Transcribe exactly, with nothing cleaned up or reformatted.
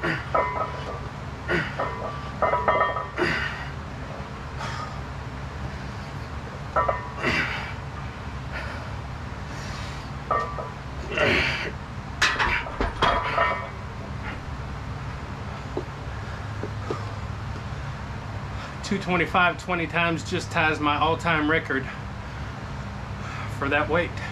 two twenty-five twenty times just ties my all-time record for that weight.